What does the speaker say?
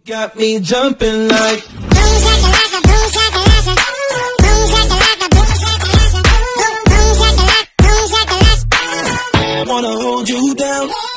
got me jumping like boom shakalaka, boom shakalaka, boom shakalaka, boom shakalaka, boom shakalaka, boom shakalaka. wanna hold you down.